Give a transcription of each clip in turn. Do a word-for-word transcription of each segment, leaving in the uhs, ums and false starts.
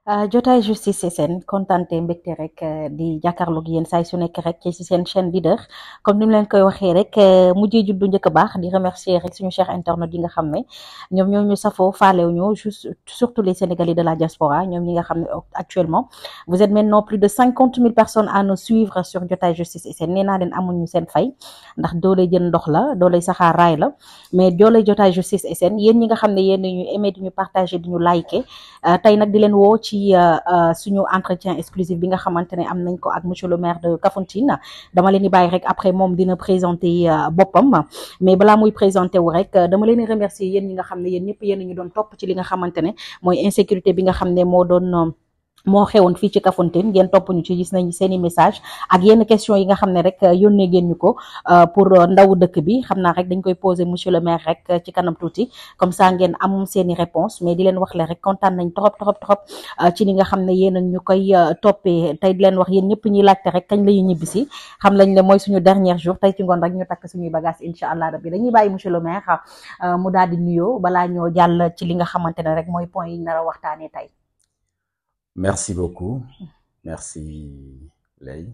Uh, jotaay justice ci seen kontante mbégte rek uh, di jàkkaarloog yéen saay su nekk rek ci seen chaîne leader comme ni mu leen koy waxee rek uh, mujjee juddu njëkk a baax di remercier rek suñu cher internet yi nga xam ne ñoom ñoo ñu safoo faalew ñu juste surtout les Sénégalais de la diaspora ñoom ñi nga xam ne actuellement vous êtes maintenant plus de cinquante mille personnes à nous suivre sur jotaay justice ci seen nee naa leen amuñu seen fay ndax dooley jën ndox la dooley saxaar raay la mais dooley jotaay justice ci seen yéen ñi nga xam ne yéen ñu aimé di ñu partager di ñu liker uh, tey nag di leen woo ci suñu entretien exclusif bi nga xamante ne am nañ ko ak monsieur le maire de Kafountine dama leen di bàyyi rek après moom dina présenter boppam mais balaa muy présenter wu rek dama leen di remercier yéen ñi nga xam ne yéen ñëpp yéen ñu doon topp ci li nga xamante ne mooy insécurité bi nga xam ne moo doon moo xewoon fii ci Kafountine ngeen topp ñu ci gis nañ seeni message ak yenn question yi nga xam ne rek yónnee ngeen ñu ko pour ndawu dëkk bi xam naa rek dañ koy poser monsieur le maire rek ci kanam tuuti comme ça ngeen am seeni réponse mais di leen wax le rek kontaan nañ trop trop trop ci li nga xam ne yéen ñu koy toppee tey di leen wax yéen ñëpp ñuy laajte rek kañ la ñuy ñibbisi xam lañ ne mooy suñu dernier jour tey ci ngoon rek ñu takk suñuy bagage incha allah rabbi dañuy bàyyi monsieur le maire mu daal di nuyoo balaa ñoo jàll ci li nga xamante ne rek mooy point yi nar a waxtaanee tey. Merci beaucoup merci Lay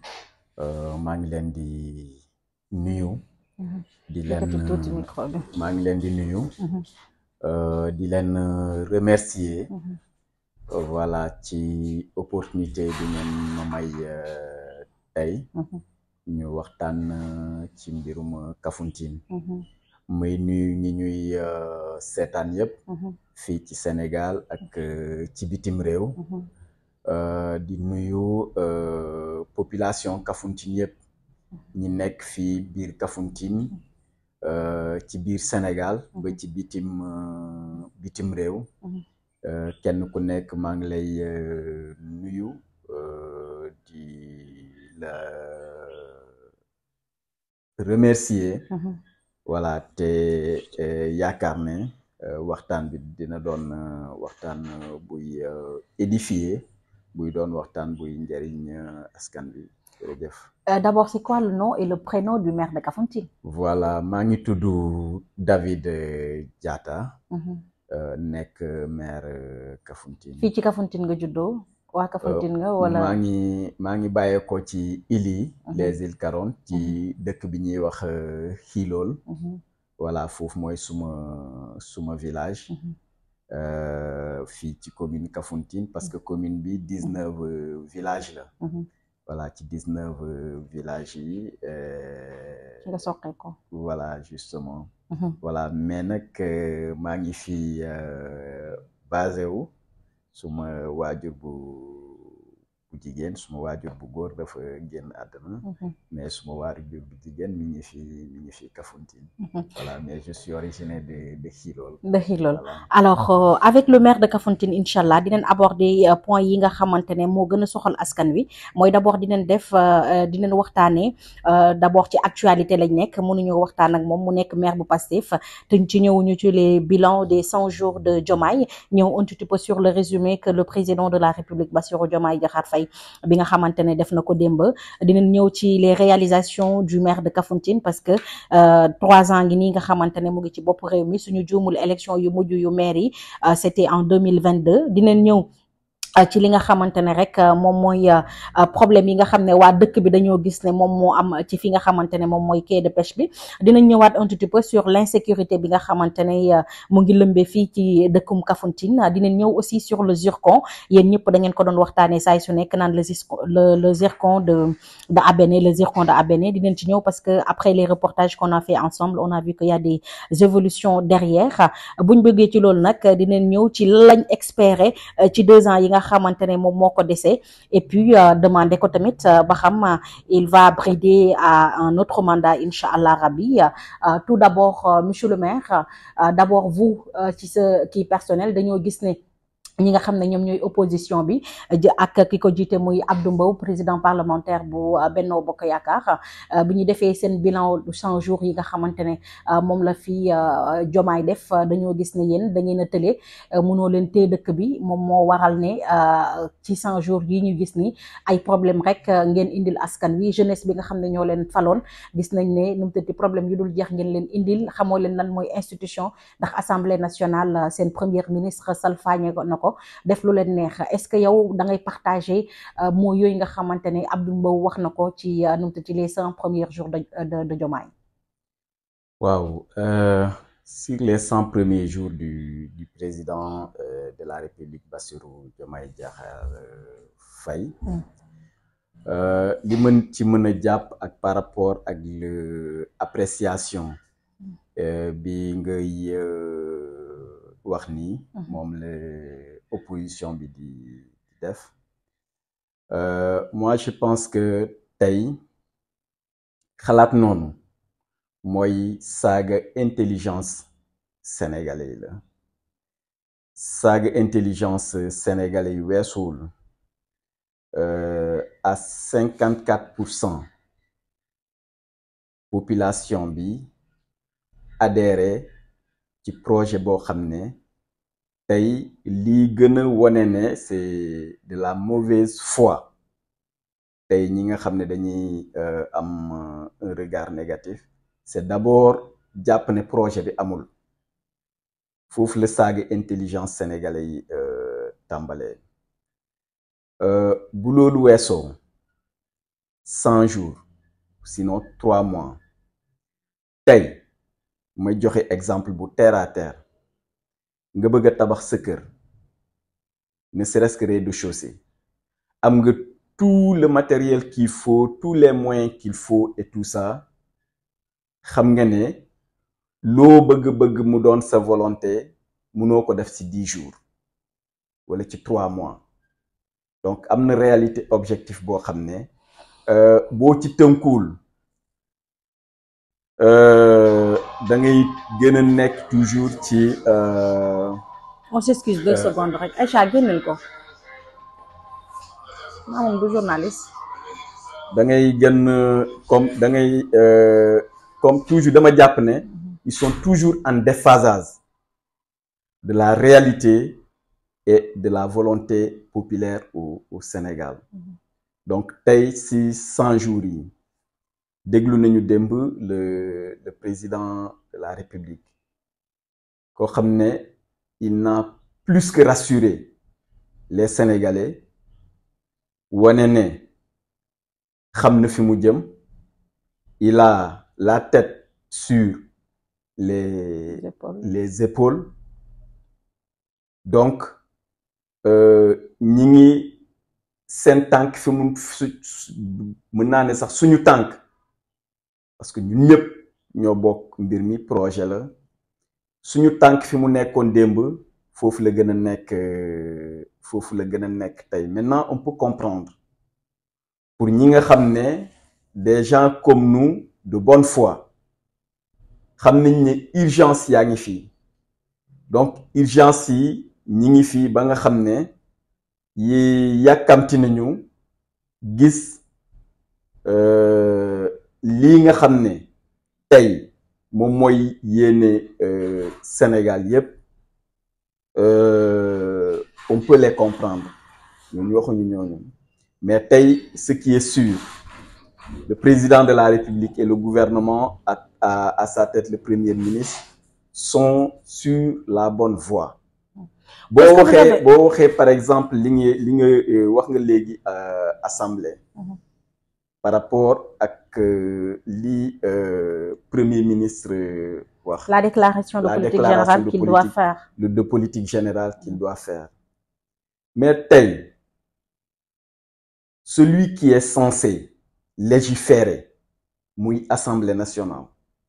maa ngi leen di nuyu di leen maa ngi leen di nuyu di leen remercier voilà ci opportunité bi ngeen ma may tey ñu waxtaan ci mbirum Kafountine muy nuyu ñi ñuy seetaan yëpp fii ci Sénégal ak ci bitim réew di nuyu population Kafountine yëpp ñi nekk fii biir Kafountine ci biir Sénégal ba ci bitim bitim réew kenn ku nekk maa ngi lay nuyu di la remercier voilà te yaakaar ne waxtaan bi dina doon waxtaan buy édifier buy doon waxtaan buy njëriñ askan bi jërëjëf. D'abord c'est quoi le nom et le prénom du maire de Kafountine? Voilà maa ngi tudd David Diatta. nekk maire Kafountine. fii ci Kafountine nga juddoo waa Kafountine nga wala. maa ngi maa ngi bàyyeekoo ci îles yi les îles Caroline ci dëkk bi ñuy wax Xilool. voilà foofu mooy suma suma village fii ci commune Kafountine parce que commune bi dix-neuf village la voilà ci dix-neuf villages yi ci nga soqee ko voilà justement voilà mais nag maa ngi fii basé wu suma waajur bu bu jigéen suma waajur bu góor dafa génn àdduna mais suma waajur bu jigéen mi ngi fi mi ngi fi Kafountine voilà mais je suis originaire de de Xilool de Xilool alors euh, avec le maire de Kafountine inchallah dinañ aborder euh, point yi nga xamante ne moo gën a soxal askan wi mooy d'abord dinañ def euh, dinañ waxtaanee euh, d'abord ci actualité lañ nekk mënuñu waxtaan ak moom mu nekk maire bu Pastef te ci ñëwuñu ci les bilans des cent jours de Diomaye ñëw un petit peu sur le résumé que le président de la République Bassirou Diomaye Diakhar Faye bi nga xamante ne def na ko démb dinañ ñëw ci les réalisations du maire de Kafountine parce que euh, trois ans ngi nii nga xamante ne mu ngi ci bopp réew mi suñu juumul élection yu mujj yu maire yi euh, c'était en deux mille vingt-deux dinañ ñëw ci li nga xamante ne rek moom mooy problème yi nga xam ne waa dëkk bi dañoo gis ne moom moo am ci fi nga xamante ne moom mooy quai de pêche bi dinañ ñëwaat un petit peu sur l'insécurité bi nga xamante ne mu ngi lëmbee fii ci dëkkum Kafountine dinañ ñëw aussi sur le zircon yéen ñëpp da ngeen ko doon waxtaanee saay su nekk naan le zircon le le zircon de de Abéné le zircon de Abéné dinañ ci ñëw parce que après les reportages qu'on a fait ensemble on a vu qu'il y a des évolutions derrière buñ bëggee ci loolu nag dinañ ñëw ci lañ espérer ci deux ans yi nga xamante ne moom moo ko dese et puis euh, demander ko tamit euh, ba xam euh, il va brider à un autre mandat incha allah rabbi euh, tout d'abord euh, monsieur le maire euh, d'abord vous ci sa kii personnel dañoo gis ne ñi nga xam ne ñoom ñooy opposition bi ak ki ko jiite muy Abdou Mbow président parlementaire bu Benno Bokk Yaakaar bi ñu defee seen bilan cent jours yi nga xamante ne moom la fi Diomaye def dañoo gis ne yéen da ngeen a tële mënoo leen téye dëkk bi moom moo waral ne ci cent jours yi ñu gis ni ay problème rek ngeen indil askan wi jeunesse bi nga xam ne ñoo leen faloon gis nañ ne nu mu tëddi problème yu dul jeex ngeen leen indil xamoo leen lan mooy institution ndax assemblée nationale seen premier ministre salfaañe na ko def lu leen neex est-ce que yow da ngay partager mots yooyu nga xamante ne Abdou Mbow wax na ko ci nu mu tudd ci les cent premiers jours de de de Diomaye. waaw euh, sur les cent premiers jours du du président euh, de la République Bassirou Diomaye Diakhar euh, Faye. Mm. li mën ci mën a jàpp ak par rapport ak le appréciation bi ngay wax ni moom la opposition bi di def moi je pense que tey xalaat noonu mooy saaga intelligence sénégalais la saaga intelligence sénégalais yu weesuwul Euh, à cinquante-quatre pour cent population bi adhéré ci projet boo xam ne tey lii gën a wane ne c'est de la mauvaise foi tey ñi nga xam ne dañuy euh, am un regard négatif c'est d'abord jàpp ne projet bi amul foofu la saaga intelligence sénégalais yi euh, tàmbalee. Euh, bu loolu weesoo cent jours sinon trois mois tey may joxe exemple bu terre à terre nga bëgg a tabax sa kër ne serait-ce que rez-de-chaussée am nga tout le matériel qu'il faut tous les moyens qu'il faut et tout ça xam nga ne loo bëgg-bëgg mu doon sa volonté mënoo ko def ci dix jours wala ci trois mois. Donc am na réalité objectif boo xam ne boo ci tënkuwul da ngay gën a nekk toujours ci. on s'excuse deux secondes rek Aïcha génneel ko maa moom du journaliste. da ngay gën comme da ngay comme toujours dama jàpp ne ils sont toujours en déphasage de la réalité. Et de la volonté populaire au, au Sénégal. Mm-hmm. Donc tey si cent jours yi déglu nañu démb le le président de la République koo xam ne il n'a plus que rassuré les Sénégalais wane ne xam na fi mu jëm il a la tête sur les les épaules, les épaules. Donc ñi ngi seen tànk fi mu su mën naa ne sax suñu tànk parce que ñun ñëpp ñoo bokk mbir mi projet la suñu tànk fi mu nekkoon démb foofu la gën a nekk foofu la gën a nekk tey maintenant on peut comprendre pour ñi nga xam ne des gens comme nous de bonne foi xam nañ ne urgence yaa ngi fii donc urgence yi ñi ngi fii ba nga xam ne yi yàkkamti nañu gis lii nga xam ne tey moom mooy yéene Sénégal yépp on peut les comprendre ñun waxuñu ñooñu mais tey ce qui est sûr le président de la République et le gouvernement à, à, à sa tête le premier ministre sont sur la bonne voie. boo waxee boo waxee par exemple li nga li nga wax nga léegi assemblée. Mm-hmm. Par rapport ak li premier ministre wax. La déclaration de politique générale qu'il doit faire. de politique générale qu'il doit faire. Mais tey celui qui est censé légiférer muy assemblée nationale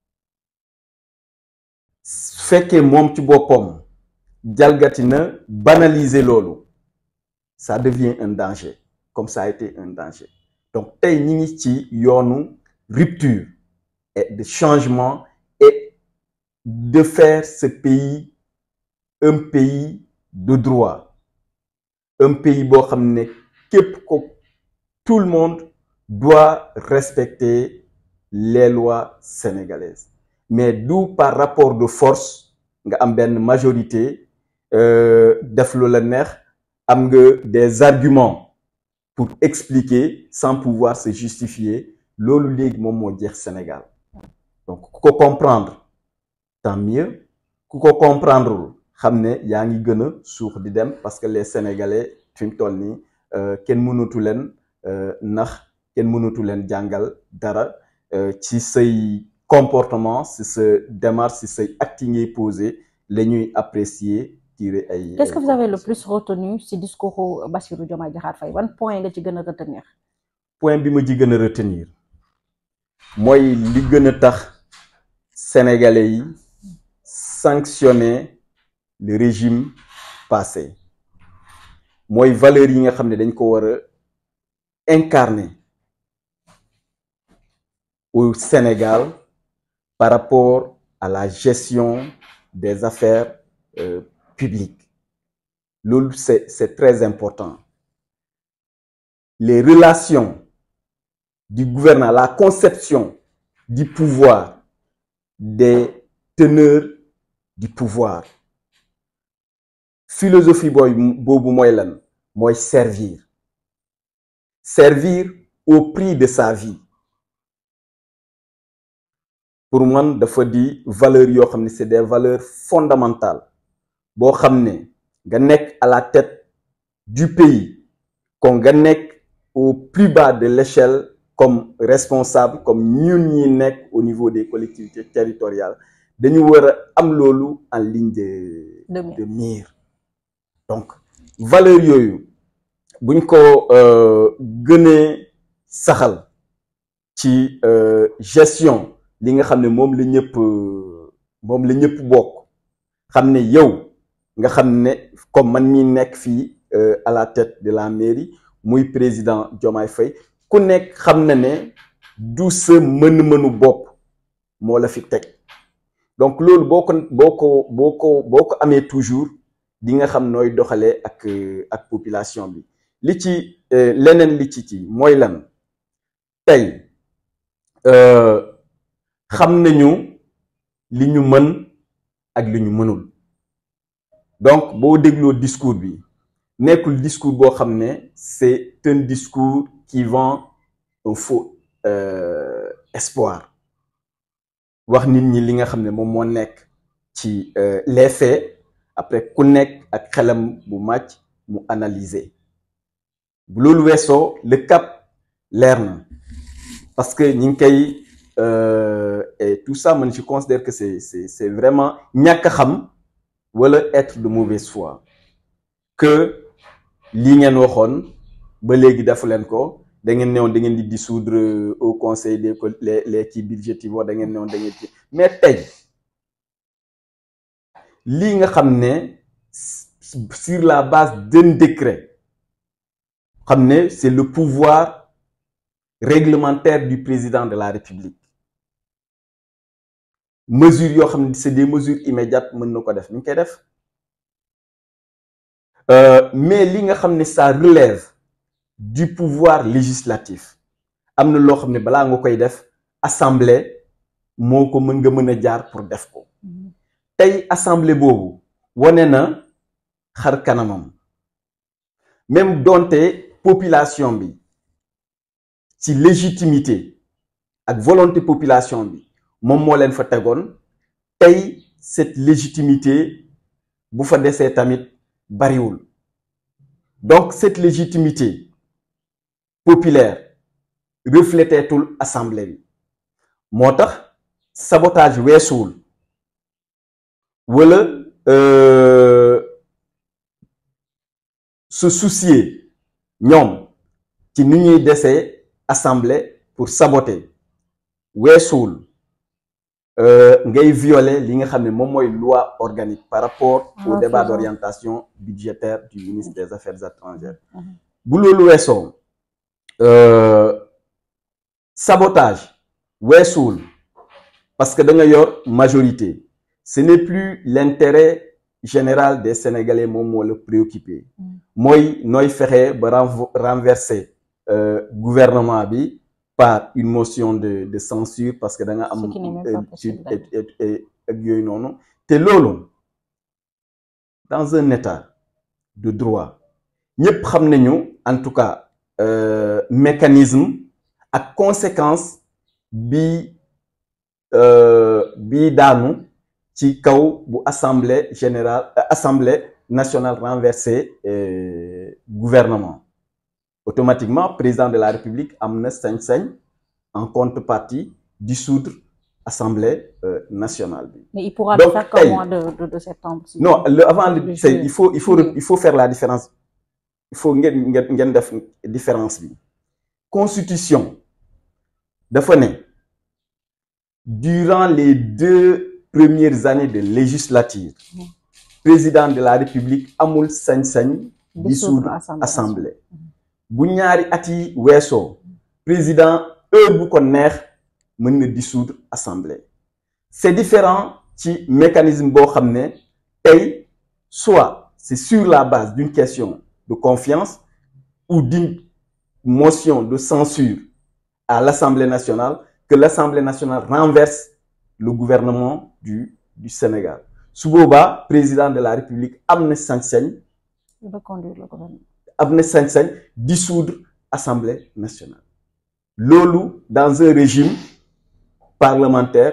su fekkee moom ci boppam jalgati na banaliser loolu ça devient un danger comme ça a été un danger donc tey ñi ngi ci yoonu rupture et de changement et de faire ce pays un pays de droit un pays boo xam ne képp ko tout le monde doit respecter les lois sénégalaises mais d'où par rapport de force nga am benn majorité def lu la neex am nga des arguments pour expliquer sans pouvoir se justifier loolu léegi moom moo jeex Sénégal donc ku ko comprendre tant mieux ku ko comprendrewul xam ne yaa ngi gën a suux di dem parce que les Sénégalais fi mu toll nii kenn mënatu leen nax kenn mënatu leen jàngal dara ci say comportement ci sa démarche ci say actes yi ngay posé la ñuy apprécier tirer ay. Qu'est-ce que vous avez le plus retenu ci discours Bassirou Diomaye Diakhar Faye ban point nga ci gën a retenir. point bi ma ci gën a retenir mooy li gën a tax Sénégalais yi sanctionner le régime passé mooy valeurs yi nga xam ne dañ ko war a incarner au Sénégal par rapport à la gestion des affaires euh, publiques loolu c'est c'est très important les relations du gouvernement la conception du pouvoir des teneurs du pouvoir philosophie booy boobu mooy lan mooy servir servir au prix de sa vie pour man dafa di valeurs yoo xam ne c'est des valeurs fondamentales boo xam ne nga nekk à la tête du pays kon nga nekk au plus bas de l'échelle comme responsable comme ñun ñi nekk au niveau des collectivités territoriales dañu war a am loolu en ligne de de mire donc valeurs yooyu buñ ko gënee saxal ci gestion li nga xam ne moom la ñëpp moom la ñëpp bokk xam ne yow nga xam ne comme man mi nekk fii à la tête de la mairie muy président Diomaye Faye ku nekk xam na ne du sa mën-mënu bopp moo la fi teg donc loolu boo ko boo ko boo ko boo ko amee toujours di nga xam nooy doxalee ak ak population bi li ci leneen li ci ci mooy lan tey xam nañu li ñu mën ak li ñu mënul donc boo dégloo discours bi nekkul discours boo xam ne c'est un discours qui vend un faux euh, espoir wax nit ñi li nga xam ne moom moo nekk ci les faits après ku nekk ak xelam bu màcc mu analyser bu loolu weesoo le cap leer na parce que ñi ngi koy et tout ça man je considère que c'est c'est c'est vraiment ñàkk a xam wala être de mauvaise foi que lii ngeen waxoon ba léegi defu leen ko da ngeen newoon da ngeen di dissoudre au conseil des les les kii budgétivores da ngeen newoon da ngeen ci mais tey lii nga xam ne sur la base d'un décret xam ne c'est le pouvoir réglementaire du président de la République mesures yoo xam ne c'est des mesures immédiates mën na ko def mi ngi koy def mais li nga xam ne ça relève du pouvoir législatif am na loo xam ne balaa nga koy def assemblée moo ko mën nga mën a jaar pour def ko tey assemblée boobu wane na xar kanamam même donte population bi ci légitimité ak volonté population bi moom moo leen fa tegoon tey cette légitimité bu fa desee tamit bariwul donc cette légitimité populaire refléteetul assemblée bi moo tax sabotage weesuwul wala euh, se soucier ñoom ci ni ñuy desee assemblée pour saboter weesuwul euh, ngay violer li nga xam ne moom mooy loi organique par rapport au débat d'orientation budgétaire du ministre des Affaires étrangères bu loolu weesoo euh, sabotage weesuwul parce que da nga yor majorité ce n'est plus l'intérêt général des Sénégalais moom moo la préoccupé mooy nooy fexe ba renverser euh, gouvernement bi par une motion de de censure parce que da nga am ak yooyu noonu te loolu dans un état de droit ñëpp xam nañu en tout cas euh, mécanisme ak conséquence bi euh, bi daanu ci kaw bu assemblée générale assemblée nationale renversée euh, gouvernement automatiquement président de la république am na sañ-sañ en contrepartie dissoudre assemblée euh, nationale bi. Mais il pourra le faire qu'au mois de, de, de septembre. Si non le, avant le, c'est, il faut il faut il faut faire la différence il faut ngeen ngeen ngeen def différence bi constitution dafa ne durant les deux premières années de législature mmh. président de la république amul sañ-sañ dissoudre assemblée bu ñaari at yi weesoo président heure bu ko neex mën na dissoudre assemblée c'est différent ci mécanisme boo xam ne tey soit c'est sur la base d'une question de confiance ou d'une motion de censure à l'Assemblée nationale que l'Assemblée nationale renverse le gouvernement du du Sénégal su boobaa président de la République am na sañ-sañ reconduire le gouvernement am na sañ-sañ dissoudre Assemblée nationale loolu dans un régime parlementaire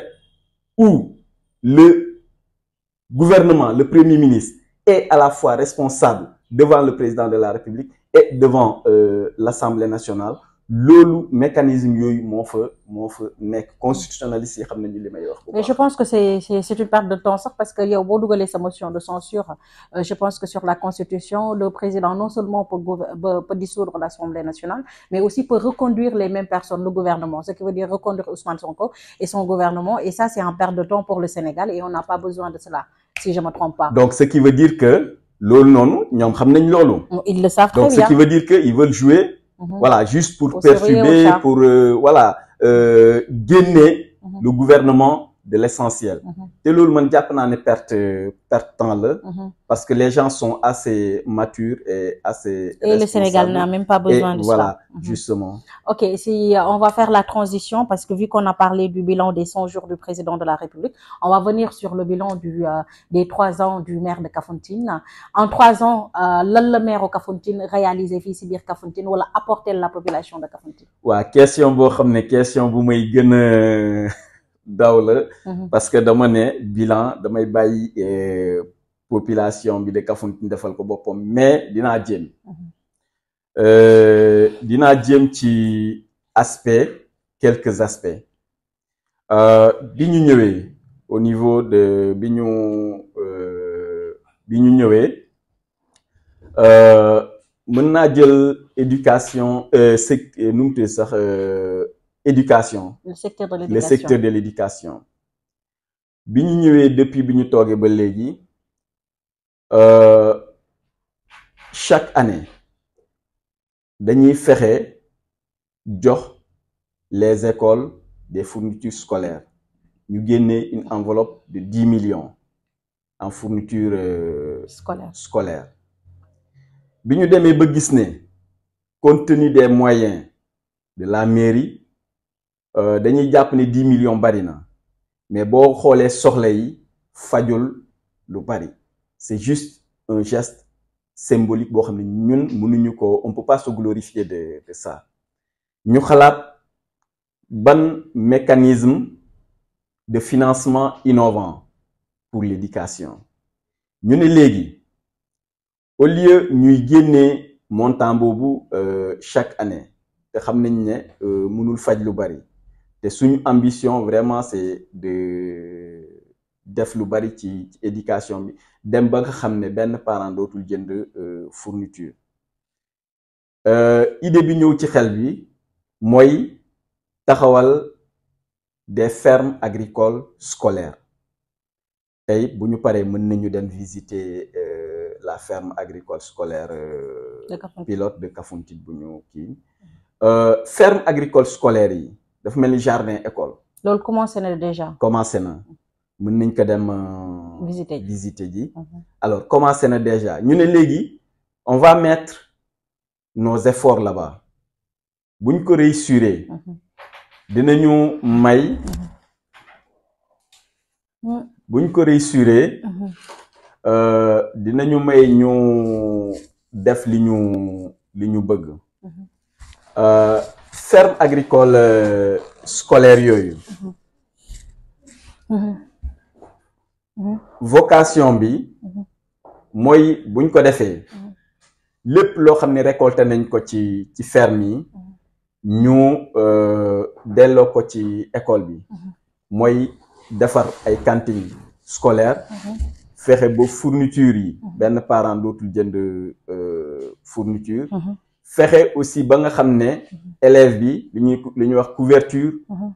où le gouvernement le premier ministre est à la fois responsable devant le président de la République et devant euh, l'Assemblée nationale loolu mécanisme yooyu moo fa moo fa nekk constitutionnaliste yi xam nañu li may wax. Mais je pense que c'est c'est c'est une perte de temps sax parce que yow boo dugalee sa motion de censure euh, je pense que sur la constitution le président non seulement peut peut dissoudre l'Assemblée nationale mais aussi peut reconduire les mêmes personnes le gouvernement ce qui veut dire reconduire Ousmane Sonko et son gouvernement et ça c'est en perte de temps pour le Sénégal et on n'a pas besoin de cela si je me trompe pas. Donc ce qui veut dire que loolu noonu ñoom xam nañ loolu. Ils le savent très bien. Donc ce qui veut dire que ils veulent jouer. Mmh. Voilà, juste pour, pour perturber, pour euh, voilà, euh, gagner mmh. le gouvernement de l'essentiel. Te loolu man jàpp naa ne perte perte temps la parce que les gens sont assez matures et assez et le Sénégal n'a même pas besoin et de voilà, ça. Mmh. Justement. Ok, si on va faire la transition parce que vu qu'on a parlé du bilan des cent jours du président de la République, on va venir sur le bilan du euh, des trois ans du maire de Kafountine. En trois ans, lan la maire au Kafountine réalisé fii si biir Kafountine wala apporter la population de Kafountine. Waa question boo xam ne question bu may gën a daw la parce que dama ne bilan damay bàyyi population bi de Kafountine defal ko boppam mais dinaa jéem dinaa jéem ci aspect quelques aspects bi ñu ñëwee au niveau de bi ñu bi ñu ñëwee mën naa jël éducation sec nu mu tudd sax éducation le secteur de l'éducation le secteur de l'éducation bi ñu ñëwee depuis bi ñu toogee ba léegi chaque année dañuy fexe jox les écoles des fournitures scolaires ñu génnee une enveloppe de dix millions en fournitures euh, scolaire scolaire bi ñu demee ba gis ne compte tenu des moyens de la mairie Euh, dañuy jàpp ne dix millions bari na mais boo xoolee soxla yi fajul lu bari c'est juste un geste symbolique boo xam ne ñun mënuñu ko on peut pas se glorifier de de ça ñu xalaat ban mécanisme de financement innovant pour l'éducation ñu ne léegi au lieu ñuy génnee montant boobu euh, chaque année te xam nañ ne euh, mënul faj lu bari te suñu ambition vraiment c'est de def lu bari ci ci éducation bi dem ba nga xam ne benn parent dootul jënd fourniture idée bi ñëw ci xel bi mooy taxawal des fermes agricoles scolaires tey bu ñu paree mën nañu dem visiter euh, la ferme agricole scolaire euh, pilote de Kafountine bu ñu kii euh, ferme agricole scolaire yi dafa mel ni jardin école. loolu commencé na déjà. commencé na mën nañ ko dem. visiter ji visiter ji. alors commencé na déjà ñu ne léegi on va mettre nos efforts là-bas buñ ko réussir. dinañu may. buñ ko réussir. dinañu may ñu def li ñu li ñu bëgg. ferme agricole euh, scolaire yooyu vocation bi mooy buñ ko defee lépp loo xam ne récolté nañ ko ci ci ferme yi ñu delloo ko ci école bi mooy defar ay cantines scolaires fexe ba fourniture yi benn parent dootul jënd fourniture fexe aussi ba nga xam ne élève bi li ñuy li ñuy wax couverture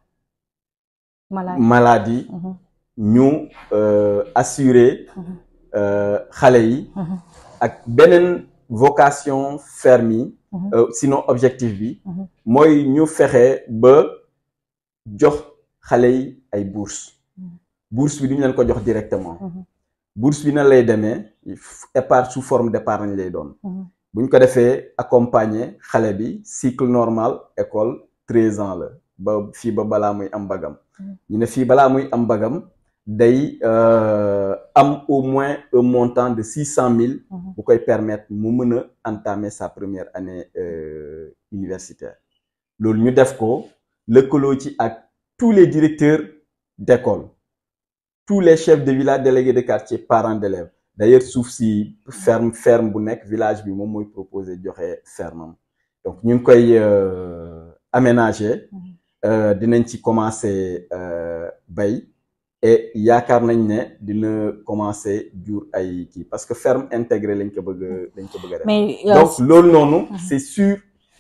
maladie ñu assurer xale yi ak beneen vocation ferme yi sinon objectif bi mooy ñu fexe ba jox xale yi ay bourse bourse bi duñu leen ko jox directement bourse bi na lay demee épargne sous forme d'épargne lay doon buñ ko defee accompagner xale bi cycle normal école treize ans la ba fii ba balaa muy am bagam ñu ne fii balaa muy am bagam day am au moins un montant de six cent mille bu koy permettre mu mën a entamer sa première année universitaire loolu ñu def ko lëkkaloo ci ak tous les directeurs d'école tous les chefs de village délégués de quartier parents d'élèves d'ailleurs suuf si ferme ferme bu nekk village bi moom mooy proposer joxe ferme am donc ñu ngi koy aménager dinañ ci commencer bay et yaakaar nañ ne dina commencer jur ay kii parce que ferme intégrée lañ ko bëgg lañ ko bëgg a def donc loolu noonu c'est sur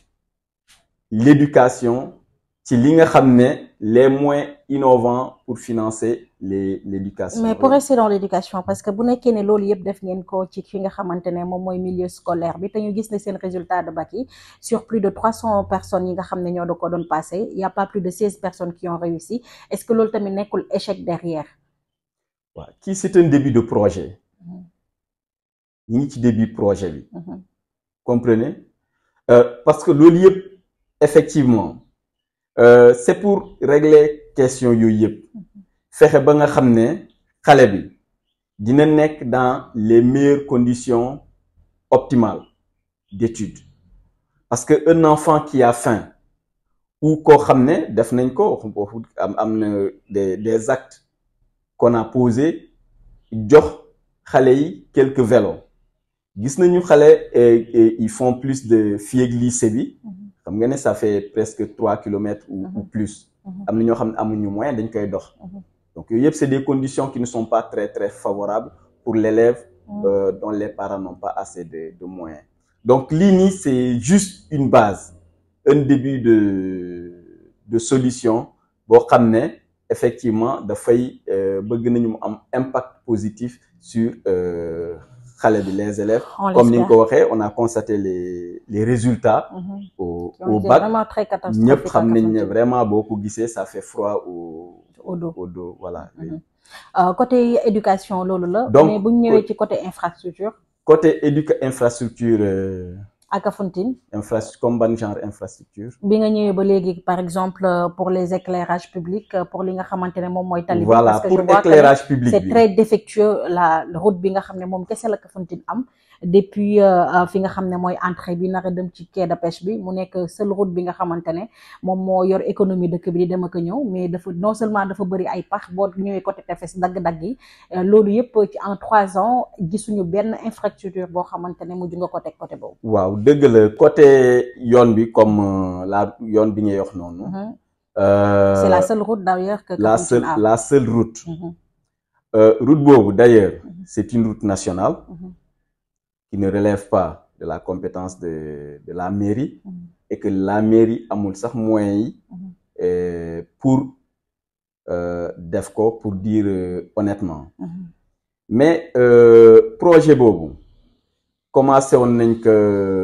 l'éducation ci li nga xam ne les moyens innovants pour financer les l'éducation. Mais pour rester dans l'éducation parce que bu nekkee ne loolu yëpp def ngeen ko ci fi nga xamante ne moom mooy milieu scolaire bi te ñu gis ne seen résultat de bac yi sur plus de trois cents personnes yi nga xam ne ñoo da ko doon passé il y a pas plus de seize personnes qui ont réussi est-ce que loolu tamit nekkul échec derrière. waaw kii c'est un début de projet. ñu ngi ci début projet bi. comprenez euh, parce que loolu yëpp effectivement. Euh, c'est pour régler question yooyu yëpp fexe ba nga xam ne xale bi dina nekk dans les meilleures conditions optimales d'études parce que un enfant qui a faim ou koo xam ne def nañ ko am am na des des actes qu'on a posés jox xale yi quelques vélos gis nañu xale ils font plus de fii ak lycée bi xam nga ne ça fait presque trois kilomètres ou, ou plus am na ñoo xam ne amuñu moyen dañ koy dox donc yooyu yëpp c'est des conditions qui ne sont pas très très favorables pour l'élève euh, dont les parents n'ont pas assez de, de moyens donc lii nii c'est juste une base un début de de solution boo xam ne effectivement dafay bëgg nañu mu am impact positif sur xale bi les élèves on comme ni nga ko waxee on a constaté les les résultats mmh. au au bac ñëpp xam nañ ne vraiment boo ko gisee ça fait froid au au dos au dos voilà mmh. oui. euh, côté éducation loolu la donc mais bu ñu ñëwee ci côté infrastructure côté éduca infrastructure euh... à Kafountine infrastructure comme ban genre infrastructure bi nga ñëwee ba léegi par exemple pour les éclairages publics pour li nga xamante ne moom mooy tali bi voilà pour éclairage public c'est très défectueux la route bi nga xam ne moom kese la Kafountine am depuis fi nga xam ne mooy entrée bi naka dem ci quai de pêche bi mu nekk seule route bi nga xamante ne moom moo yor économie dëkk bi di dem ak ñëw mais dafa non seulement dafa bëri ay pax boo ñëwee côté tefes dagg-dagg yi loolu yëpp ci en trois ans gisuñu benn infrastructure boo xamante ne mujj nga ko teg côté boobu. waaw dëgg la côté yoon bi comme la yoon bi ñuy wax noonu. Euh, c'est la seule route d'ailleurs que la seule la seule route. Mm-hmm. euh, route boobu d'ailleurs mm-hmm. c'est une route nationale. Mm-hmm. qui ne relève pas de la compétence de de la mairie. Mm-hmm. et que la mairie amul sax moyens yi. Mm-hmm. pour euh, def ko pour dire euh, honnêtement. Mm-hmm. mais euh, projet boobu commencé woon nañ ko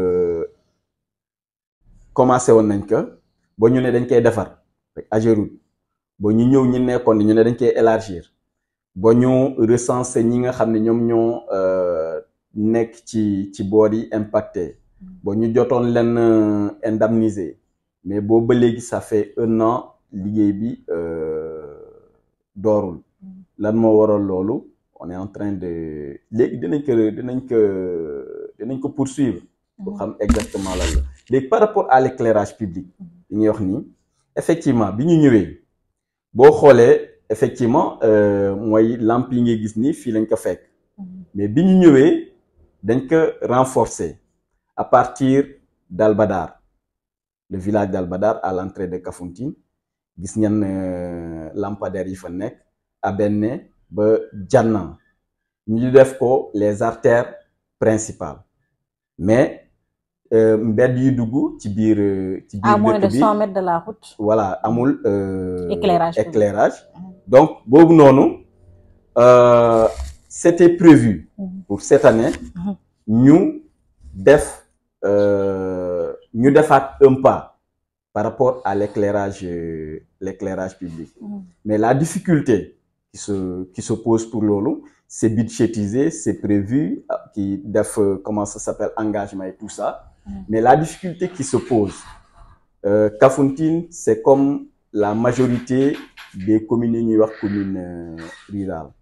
commencé woon nañ ko ba ñu ne dañ koy defar Ageroute ba ñu ñëw ñu nekkoon ñu ne dañ koy élargir ba ñu recenser ñi nga xam ne ñoom ñoo nekk ci ci boor yi impacté ba ñu jotoon leen indemniser mais boobu ba léegi ça fait un an liggéey bi doorul lan moo waral loolu on est en train de léegi dinañ ko dinañ ko dinañ ko poursuivre pour xam exactement lan la léegi par rapport à l'éclairage public bi ñuy wax nii effectivement bi ñu ñëwee boo xoolee effectivement mooy lampe yi ngay gis ni fii lañ ko fekk mais bi ñu ñëwee dañ ko renforcer à partir d'Albadar le village d'Albadar à l'entrée de Kafountine gis ngeen lampadaires yi fa nekk Abenne ba Janna ñu def ko les artères principales mais mbedd yi dugg ci biir ci biir à moins de dëkk bi cent mètres de la route. voilà amul euh, éclairage éclairage donc boobu noonu euh, c'était prévu pour cette année ñu def euh, ñu defaat un pas par rapport à l'éclairage l'éclairage public mais la difficulté qui se qui se pose pour loolu c'est budgétisé c'est prévu qui def comment ça s'appelle engagement et tout ça mais la difficulté qui se pose euh, Kafountine c'est comme la majorité des communes yi ñuy wax communes euh, rurales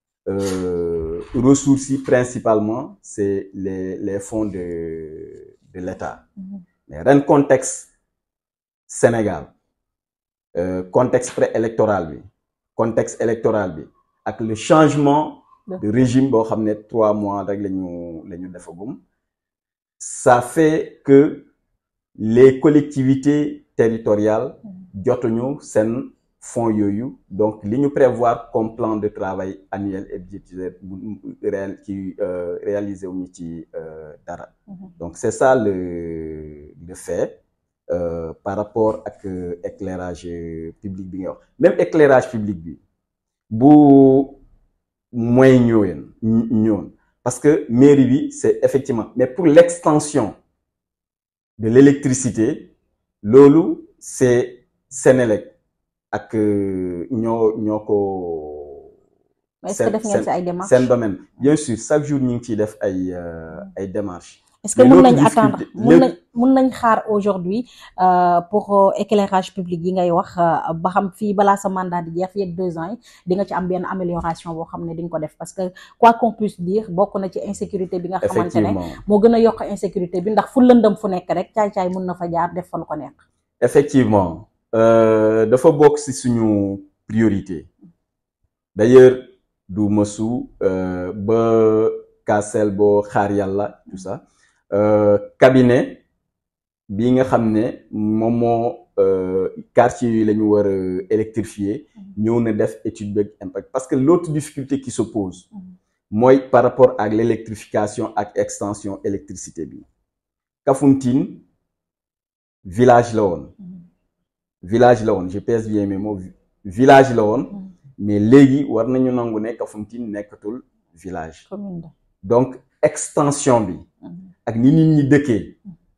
euh, ressources yi principalement c'est les les fonds de de l'État mais ren contexte Sénégal euh, contexte préélectoral bi contexte électoral bi ak le changement de régime boo xam ne trois mois rek la ñu la ñu defagum ça fait que les collectivités territoriales jotuñu seen fonds yooyu donc li ñu prévoir comme plan de travail annuel et budgétaire réel qui euh, réalisé wu ñu ci euh, dara donc c'est ça le le fait euh, par rapport ak éclairage public bi nga wax même éclairage public bi bu mooy ñëween ñëwoon parce que mairie bi c'est effectivement mais pour l'extension de l'électricité loolu c'est Sénélec ak ñoo ñoo ko est-ce que def ngeen ci ay démarches seen domaine bien sûr chaque jour ñu ngi ciy def ay ay démarches est-ce que mën nañ attendre mën nañ mën nañ xaar aujourd'hui euh, pour éclairage public yi ngay wax ba xam fii balaa sa mandat di jeex fii ak deux ans yi di nga ci am benn amélioration boo xam ne di nga ko def parce que quoi qu'on puisse dire bokk na ci insécurité bi nga xamante ne moo gën a yokk insécurité bi ndax fu lëndëm fu nekk rek caay-caay mën na fa jaar def fa lu ko nekk. effectivement euh, dafa bokk ci suñu priorité d'ailleurs du mësu euh, ba kaasel boo xaar yàlla tout ça euh, cabinet bi nga xam ne moom moo quartier yi la ñu war a électrifier ñëw na def étude beeg impact parce que l'autre difficulté qui se pose mooy par rapport ak l'électrification ak extension électricité bi Kafountine village la woon village la woon je pèse bien mes mots village la woon mais léegi war nañu nangu ne Kafountine nekkatul village donc extension bi ak ni nit ñi dëkkee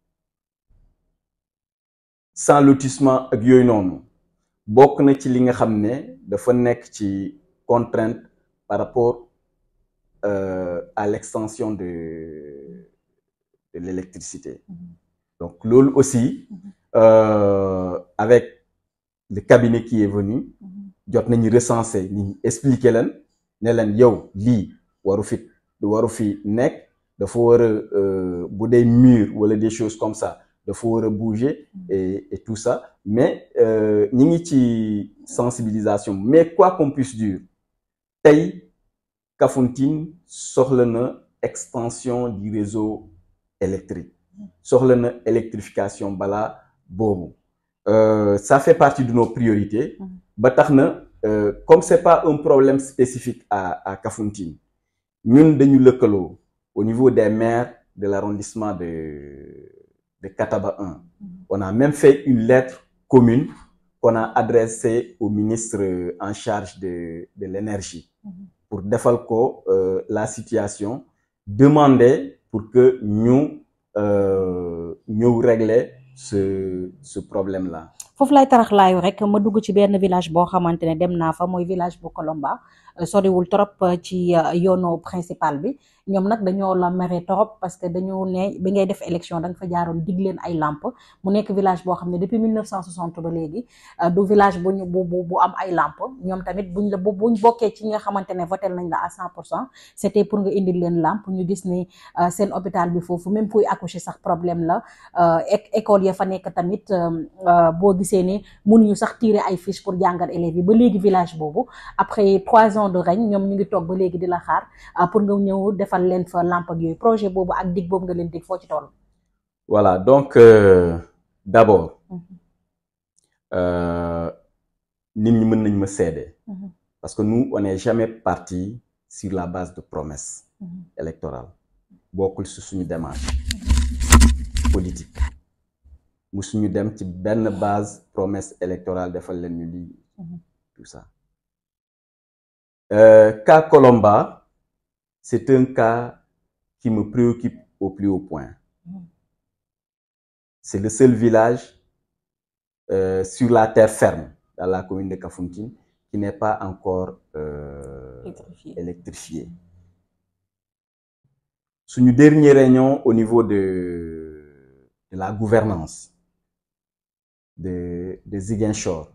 sans lotissement ak yooyu noonu bokk na ci li nga xam ne dafa nekk ci contrainte par rapport euh, à l'extension de de l'électricité donc loolu aussi euh, avec le cabinet qui est venu jot nañu recenser ni expliquer leen ne leen yow lii waru fi waru fi nekk dafa war a bu dee mur wala des choses comme ça dafa war a bouger et et tout ça mais ñi ngi ci sensibilisation mais quoi qu'on puisse dire tey Kafountine soxla na extension du réseau électrique soxla na électrification balaa boobu euh, ça fait partie de nos priorités ba tax na euh, comme c'est pas un problème spécifique à à Kafountine ñun dañu lëkkaloo au niveau des maires de l'arrondissement de de Kataba un on a même fait une lettre commune qu'on a adressée au ministre en charge de de l'énergie pour defal ko euh, la situation demander pour que ñu ñëw régler ce ce problème là. foofu lay tarax laayu rek ma dugg ci benn village boo xamante ne dem naa fa mooy village bu Kolomba soriwul trop ci yoonu principal bi ñoom nag dañoo la mere trop parce que dañoo ne bi ngay def élection da nga fa jaaroon dig leen ay lampe mu nekk village boo xam ne depuis mille neuf cent soixante ba léegi du village bu ñu bu bu am ay lampe ñoom tamit buñ la buñ bokkee ci ñi nga xamante ne voté nañ la à cent pour cent c'était pour nga indil leen lampe ñu gis ni seen hôpital bi foofu même kuy accoucher sax problème la école ya fa nekk tamit boo gisee ne mënuñu sax tirer ay fiches pour jàngal élèves yi ba léegi village boobu après trois ans de règne ñoom ñu ngi toog ba léegi di la xaar pour nga ñëw defal leen fa lampe ak yooyu projet boobu ak dig boobu nga leen dig foo ci toll. Voilà donc euh, d'abord euh, nit ñi mën nañ ma seede parce que nous on n'est jamais parti sur la base de promesses électorales bokkul si suñu démarche politique musuñu dem ci benn base promesse électorale defal leen ñu lii tout ça euh, cas Colomba c'est un cas qui me préoccupe au plus haut point. C'est le seul village euh, sur la terre ferme dans la commune de Kafountine qui n'est pas encore euh, électrifié. électrifié. Sur une dernière réunion au niveau de, de la gouvernance de, de Ziguinchor,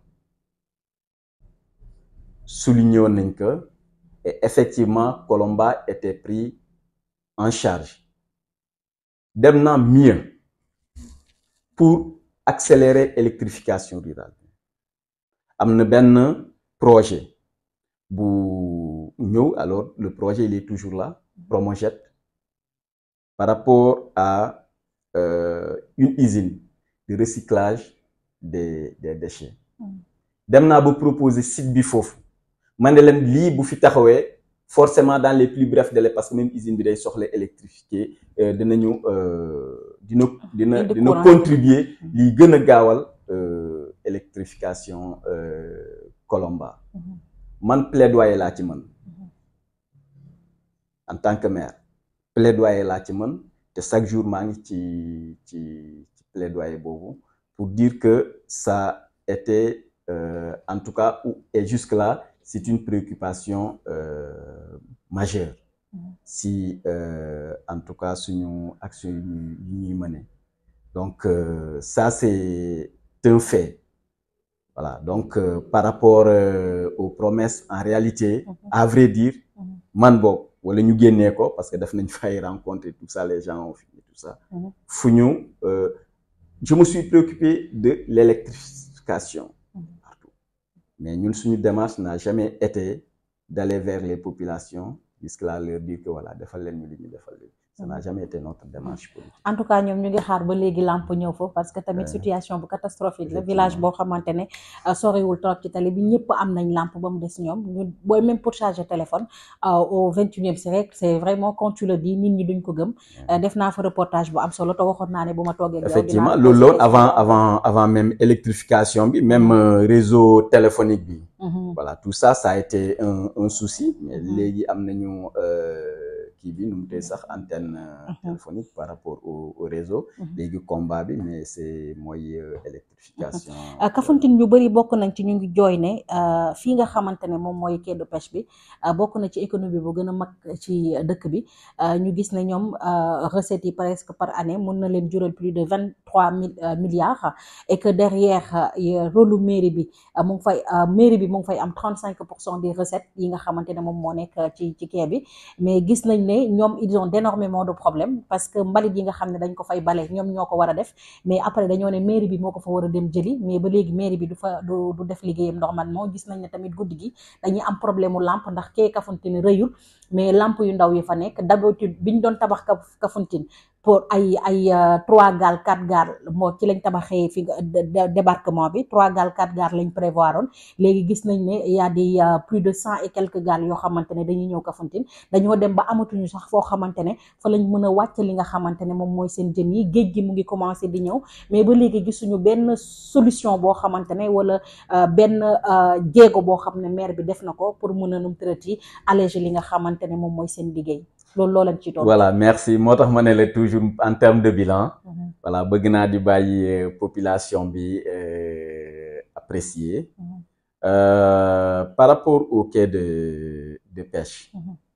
soulignons que et effectivement Colomba était pris en charge. Demnant mieux pour accélérer l'électrification rurale. Amna ben projet bu ñëw, alors le projet il est toujours là, Promojet, par rapport à euh, une usine de recyclage des, des déchets. Dem naa ba proposer site bi foofu man de leen lii bu fi taxawee forcément dans les plus brefs délais parce que même usine bi day soxla électrifié dinañu dina dina dina contribuer lii gën a gaawal électrification Colomba man plaidoyer laa ci man en tant que maire plaidoyer laa ci man te chaque jour maa ngi ci ci ci plaidoyer boobu pour dire que ça était euh, en tout cas et jusque là c'est une préoccupation euh, majeure si euh, en tout cas suñu action yi ñuy mener donc euh, ça c'est un fait voilà donc euh, par rapport euh, aux promesses en réalité à vrai dire man boog wala ñu génnee ko parce que daf nañ fay rencontrer tout ça les gens ont filmé tout ça fu ñu euh, je me suis préoccupé de l'électrification partout mais ñun suñu démarche n'a jamais été d'aller vers les populations jusque-là leur dire que voilà defal leen ñu li ñu defal leen ça n'a jamais été notre démarche politique. En tout cas ñoom ñu ngi xaar ba léegi lampe ñëw foofu parce que tamit situation bu catastrophique la village boo xamante ne soriwul trop ci tali bi ñëpp am nañ lampe ba mu des ñoom ñu booy même pour charger téléphone au vingt et unième siècle c'est vraiment quand tu le dis nit ñi duñ ko gëm def naa fa reportage bu am solo te waxoon naa ne bu ma toogee effectivement loolu loolu avant avant avant même électrification bi même réseau téléphonique bi voilà tout ça ça a été un un souci mais léegi am nañu kii bi nu mu tee sax antenne téléphonique par rapport au, au réseau léegi combat bi mais c'est mooy électrification Kafountine ñu bëri bokk nañ ci ñu ngi jooy ne fii nga xamante ne moom mooy quai de pêche bi bokk na ci économie bu gën a mag ci dëkk bi ñu gis ne ñoom recettes yi presque par année mën na leen jural plus de vingt trois mille milliards et que derrière rôle mairie bi mu ngi fay mairie bi mu ngi fay am trente cinq pour cent des recettes yi nga xamante ne moom moo nekk ci ci quai bi mais gis nañ ne ñoom ils ont énormément de problèmes parce que mbalit yi nga xam ne dañ ko fay bale ñoom ñoo ko war a def mais après dañoo ne mairie bi moo ko fa war a dem jëli mais ba léegi mairie bi du fa du du def liggéeyam normalement gis nañ ne tamit guddi gi dañuy am problème mu lampe ndax kee Kafountine rëyul mais lampe yu ndaw yi fa nekk d'habitude biñ doon tabax Kafountine pour ay ay trois gaal quatre gaal moo ci lañ tabaxee fi débarquement bi trois gaal quatre gaal lañ prévoir oon léegi gis nañ ne y a des plus de cent et quelques gaal yoo xamante ne dañuy ñëw Kafountine dañoo dem ba amatuñu sax foo xamante ne fa lañ mën a wàcc li nga xamante ne moom mooy seen jën yi géej gi mu ngi commencé di ñëw mais ba léegi gisuñu benn solution boo xamante ne wala benn jéego boo xam ne maire bi def na ko pour mën a num traité alléger li nga xamante ne moom mooy seen liggéey loolu loo leen ci doon. Voilà merci moo tax ma ne la toujours en termes de bilan. Voilà bëgg naa di bàyyi population bi apprécier. Euh, par rapport au quai de de pêche.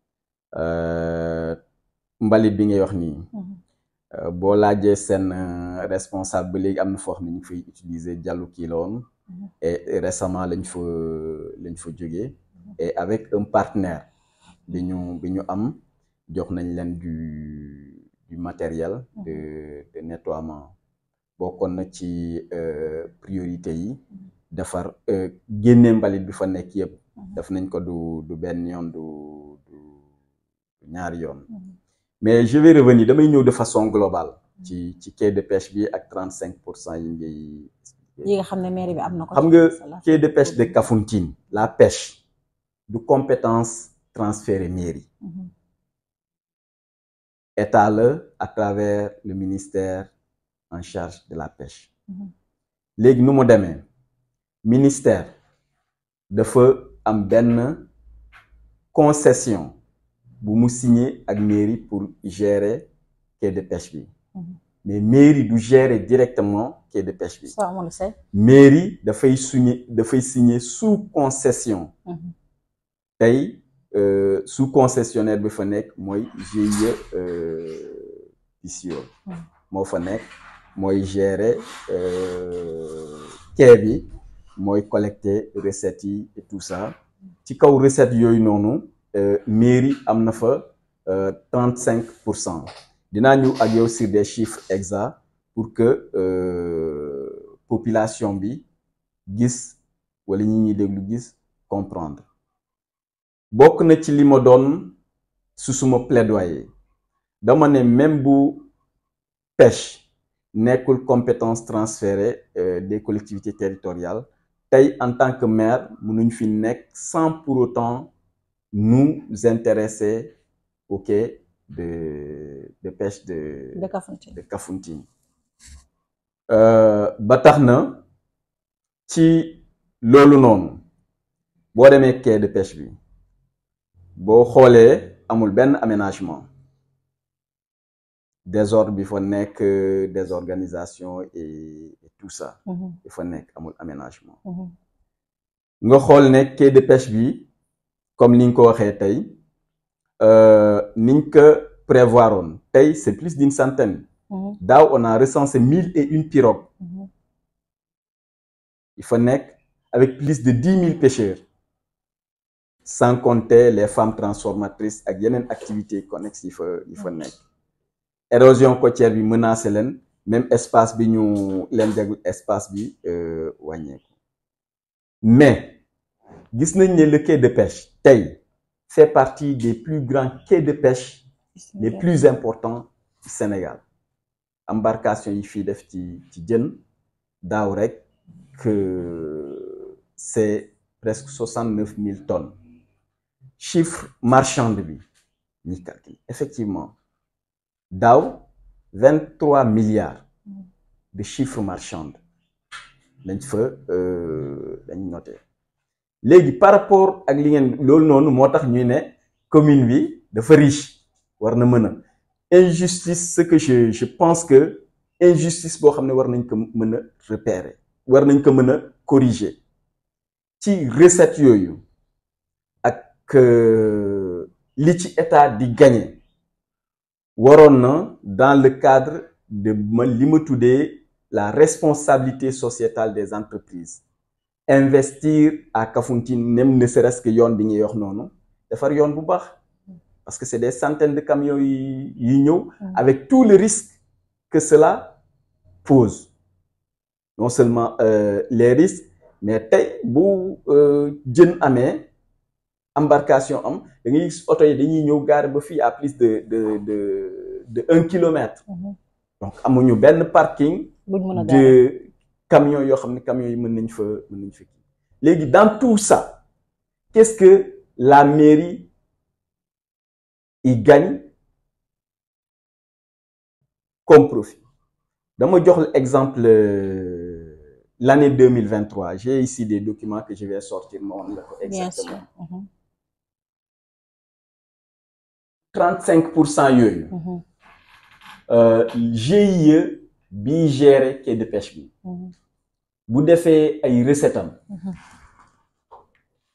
mbalit bi ngay wax nii. boo laajee seen responsable ba léegi am na foo xam ne ñu fay utiliser jàllu kii la woon. et récemment lañ fa lañ fa jógee. et avec un partenaire bi ñu bi ñu am jox nañ leen du du matériel de de nettoiement bokkoon na ci priorité yi. defar génne mbalit bi fa nekk yëpp. def nañ ko du du benn yoon du du ñaari yoon. mais je vais revenir damay ñëw de façon globale. ci ci quai de pêche bi ak trente cinq pour cent yi ngay. yi nga xam ne mairie bi am na ko. xam nga quai de pêche de Kafountine la pêche du compétence transférée mairie. état la à travers le ministère en charge de la pêche. léegi nu mu demee. ministère dafa am benn concession bu mu signé ak mairie pour gérer quai de pêche bi. mais mairie du gérer directement quai de pêche bi. mairie dafay signé dafay signé sous concession. tey sous concessionnaire bi fa nekk mooy G I E Pissio moo fa nekk mooy gérer quai bi. mooy collecter recettes yi et tout ça ci kaw recettes yooyu noonu mairie am na fa trente cinq pour cent dinaa ñëw ak yow sur des chiffres exacts pour que population bi gis wala ñi ñuy déglu gis comprendre bokk na ci li ma doon su suma plaidoyer dama ne même bu pêche nekkul compétence transférée des collectivités territoriales tey en tant que maire mënuñ fi nekk sans pour autant nous intéresser au quai de de pêche de de Kafountine de Kafountine ba tax na ci loolu noonu boo demee quai de pêche bi boo xoolee amul benn aménagement désordre bi fa nekk désorganisation et et tout ça. bi fa nekk amul aménagement. nga xool ne quai de pêche bi comme ni nga ko waxee tey niñ ko prévoir woon tey c'est plus d'une centaine. daaw on a recensé mille et une pirogues. il fa nekk avec plus de dix mille pêcheurs. sans compter les femmes transformatrices ak yeneen activités connexes yi fa yi fa nekk. érosion côtière bi menacé leen même espace bi ñu leen jagul espace bi wàññeeku mais gis nañ ne le quai de pêche tey fait partie des plus grands quais de pêche les plus importants du Sénégal embarcation yi fii def ci ci jën daaw rek que c'est presque soixante-neuf mille tonnes chiffre marchand bi ñi calcule effectivement daaw vingt-trois milliards de chiffre marchand lañ fa lañ noté léegi par rapport ak li ngeen loolu noonu moo tax ñuy ne commune bi dafa riche war na mën a injustice ce que je je pense que injustice boo xam ne war nañ ko mën a repérer war nañ ko mën a corriger ci recette yooyu ak li ci état di gagner waroon na dans le cadre de ma li ma tuddee la responsabilité sociétale des entreprises investir à Kafountine même ne serait-ce que yoon bi ñuy wax noonu defar yoon bu baax parce que c'est des centaines de camions yi yi ñëw avec tout le risque que cela pose non seulement euh, les risques mais tey bu jën amee embarcation am da ngay gis oto yi dañuy ñëw gaare ba fii à plus de de de de un kilomètre. donc amuñu benn parking. de camions yoo xam ne camions yi mën nañ fa mën nañ fa kii léegi dans tout ça qu'est-ce que la mairie y gagne comme profit dama jox l'exemple euh, l'année deux mille vingt-trois j'ai ici des documents que je vais sortir ma woon la ko exactement. Bien sûr. trente-cinq pour cent yooyu. G I E bi gérer quai de pêche bi. bu defee ay recettes am.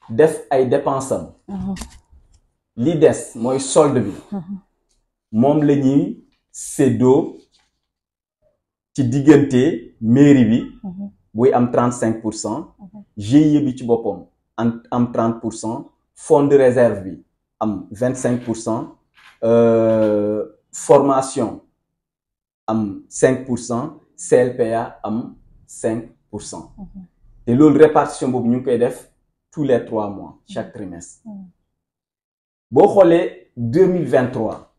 def ay dépenses am li des mooy solde bi moom la ñuy séddoo ci diggante mairie bi buy am trente cinq pour cent G I E bi ci boppam am am trente pour cent fonds de réserve bi am vingt cinq pour cent euh, formation am cinq pour cent C L P A am cinq pour cent te loolu répartition boobu ñu ngi koy def tous les trois mois chaque trimestre boo xoolee deux mille vingt trois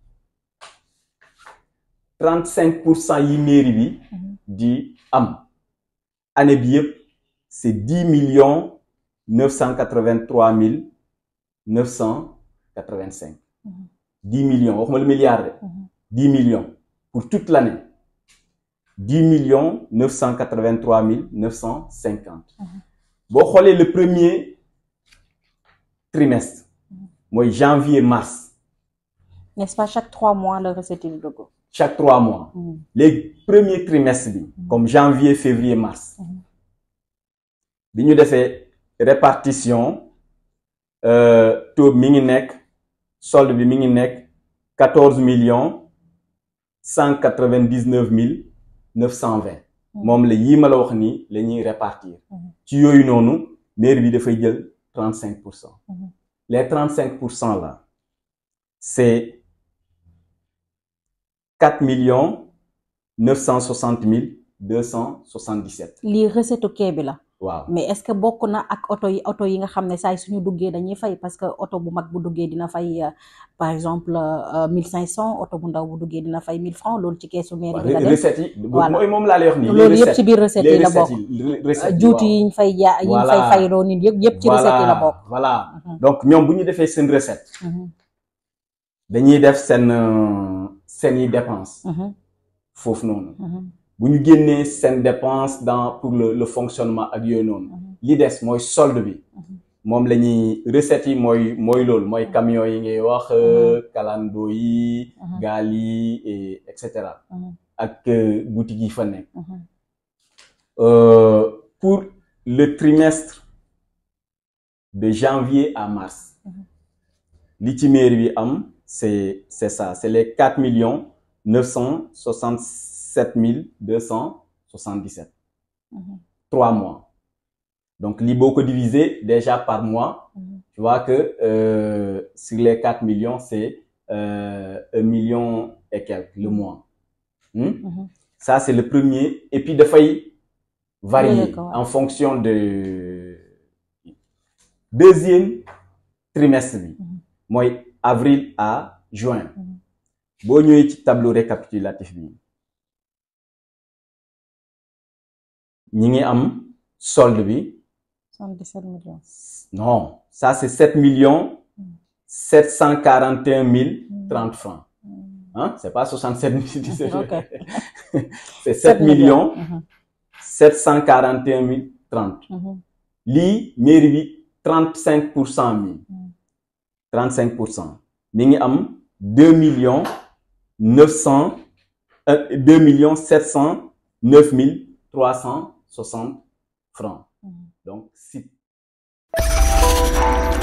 trente cinq pour cent yi mairie bi di am année bi yëpp c'est dix millions neuf cent quatre-vingt-trois mille neuf cent quatre-vingt-cinq dix millions waxuma le milliard de dix millions pour toute l'année dix millions neuf cent quatre-vingt-trois mille neuf cent cinquante boo xoolee le premier trimestre mooy janvier mars n'est-ce pas chaque trois mois la recette yi dugg chaque trois mois les premiers trimestres bi comme janvier février mars bi ñu defee répartition euh, taux mi ngi nekk solde bi mi ngi nekk quatorze millions cent quatre-vingt-dix-neuf mille neuf cent vingt moom la yii ma la wax nii la ñuy répartir ci yooyu noonu mairie bi dafay jël trente cinq pour cent les trente cinq pour cent là c'est quatre millions neuf cent soixante mille deux cent soixante-dix-sept lii recette kee bi la waaw mais est-ce que bokk na ak oto yi oto yi nga xam ne saa yi suñu duggee dañuy fay parce que oto bu mag bu duggee dina fay par exemple mille cinq cent oto bu ndaw bu duggee dina fay mille francs loolu ci keesu mairie bi la def recette yi mooy moom laa lay wax nii loolu yëpp ci biir recette yi la bokk juuti yi ñu fay ja yi ñu fay fayloo nit yëpp yëpp ci recette yi la bokk voilà donc ñoom bu ñu defee seen recette dañuy def seen seen i dépense foofu noonu bu ñu génnee seen dépense dans pour le le fonctionnement ak yooyu noonu li des mooy solde bi moom la ñuy recettes yi mooy mooy loolu mooy camion yi ngay wax kalando yi gaal yi et et cetera ak boutique yi fa nekk pour le trimestre de janvier à mars li ci mairie bi am c'est c'est ça c'est les quatre millions neuf cent soixante-sept mille deux cent soixante-dix-sept trois mois donc li boo ko diviser déjà par mois tu vois que euh, sur les quatre millions c'est euh, un million et quelques le mois hmm? Ça c'est le premier et puis dafay varier oui, en fonction de deuxième trimestre bi mooy avril à juin boo ñëwee ci tableau récapitulatif bi ñi ngi am solde bi soixante-dix-sept millions non ça c'est sept millions sept cent quarante et un mille trente francs hein c'est pas soixante-sept mille okay. C'est sept millions sept cent quarante et un mille trente lii mairie bi trente-cinq pour cent mi trente-cinq pour cent mi ngi am deux millions neuf cent deux millions sept cent neuf mille trois cent soixante francs donc si